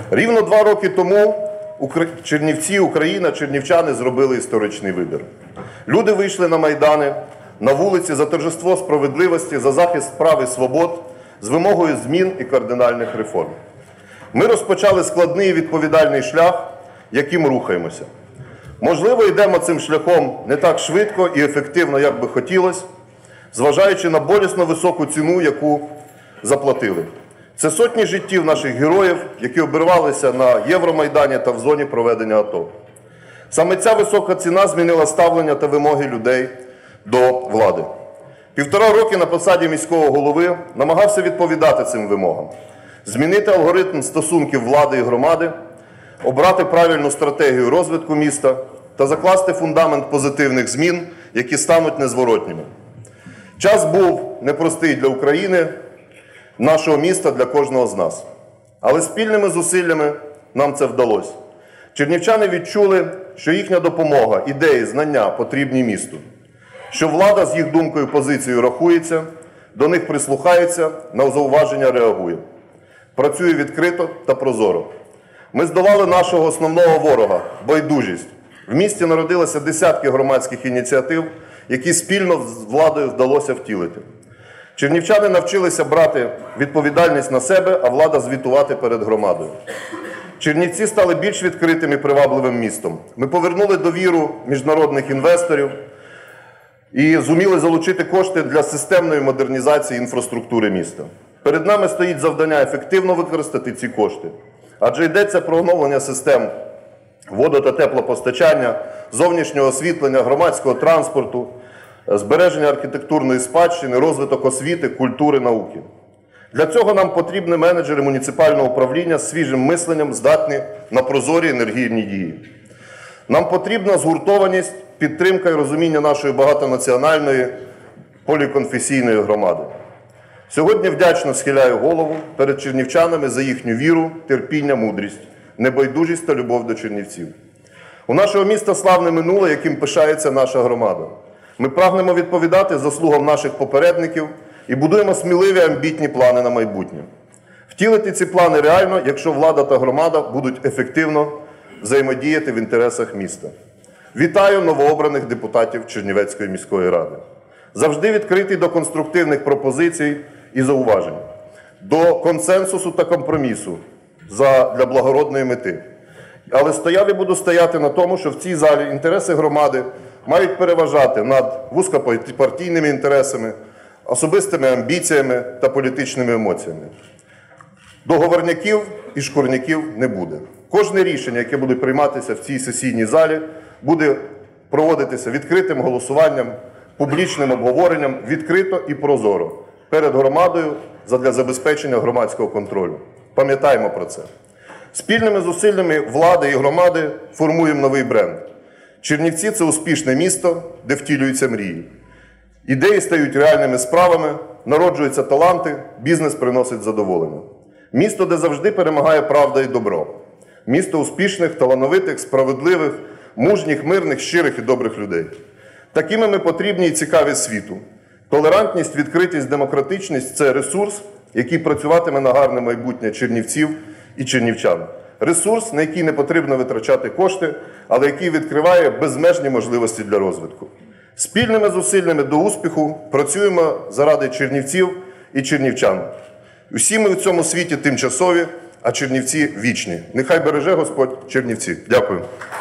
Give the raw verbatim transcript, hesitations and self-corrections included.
Рівно два роки тому Чернівці, Україна, чернівчани зробили історичний вибір. Люди вийшли на майдани, на вулиці за торжество справедливості, за захист прав і свобод, з вимогою змін і кардинальних реформ. Ми розпочали складний і відповідальний шлях, яким рухаємося. Можливо, йдемо цим шляхом не так швидко і ефективно, як би хотілося, зважаючи на болісно високу ціну, яку заплатили. Це сотні життів наших героїв, які обірвалися на Євромайдані та в зоні проведення АТО. Саме ця висока ціна змінила ставлення та вимоги людей до влади. Півтора роки на посаді міського голови намагався відповідати цим вимогам. Змінити алгоритм стосунків влади і громади, обрати правильну стратегію розвитку міста та закласти фундамент позитивних змін, які стануть незворотніми. Час був непростий для України, нашого міста, для кожного з нас. Але спільними зусиллями нам це вдалося. Чернівчани відчули, що їхня допомога, ідеї, знання потрібні місту. Що влада з їх думкою, позицією рахується, до них прислухається, на зауваження реагує. Працює відкрито та прозоро. Ми здолали нашого основного ворога – байдужість. В місті народилося десятки громадських ініціатив, які спільно з владою вдалося втілити. Чернівчани навчилися брати відповідальність на себе, а влада звітувати перед громадою. Чернівці стали більш відкритим і привабливим містом. Ми повернули довіру міжнародних інвесторів і зуміли залучити кошти для системної модернізації інфраструктури міста. Перед нами стоїть завдання ефективно використати ці кошти. Адже йдеться про оновлення систем водо- та теплопостачання, зовнішнього освітлення, громадського транспорту, збереження архітектурної спадщини, розвиток освіти, культури, науки. Для цього нам потрібні менеджери муніципального управління з свіжим мисленням, здатні на прозорі енергійні дії. Нам потрібна згуртованість, підтримка і розуміння нашої багатонаціональної поліконфесійної громади. Сьогодні вдячно схиляю голову перед чернівчанами за їхню віру, терпіння, мудрість, небайдужість та любов до чернівців. У нашого міста славне минуле, яким пишається наша громада. Ми прагнемо відповідати заслугам наших попередників і будуємо сміливі амбітні плани на майбутнє. Втілити ці плани реально, якщо влада та громада будуть ефективно взаємодіяти в інтересах міста. Вітаю новообраних депутатів Чернівецької міської ради. Завжди відкритий до конструктивних пропозицій і зауважень, до консенсусу та компромісу для благородної мети. Але стояв і буду стояти на тому, що в цій залі інтереси громади мають переважати над вузькопартійними інтересами, особистими амбіціями та політичними емоціями. Договорняків і шкурняків не буде. Кожне рішення, яке буде прийматися в цій сесійній залі, буде проводитися відкритим голосуванням, публічним обговоренням, відкрито і прозоро перед громадою задля забезпечення громадського контролю. Пам'ятаємо про це. Спільними зусиллями влади і громади формуємо новий бренд. Чернівці – це успішне місто, де втілюються мрії. Ідеї стають реальними справами, народжуються таланти, бізнес приносить задоволення. Місто, де завжди перемагає правда і добро. Місто успішних, талановитих, справедливих, мужніх, мирних, щирих і добрих людей. Такими ми потрібні і цікаві світу. Толерантність, відкритість, демократичність – це ресурс, який працюватиме на гарне майбутнє чернівців і чернівчан. Ресурс, на який не потрібно витрачати кошти, але який відкриває безмежні можливості для розвитку. Спільними зусиллями до успіху працюємо заради чернівців і чернівчан. Усі ми в цьому світі тимчасові, а чернівці вічні. Нехай береже Господь чернівці. Дякую.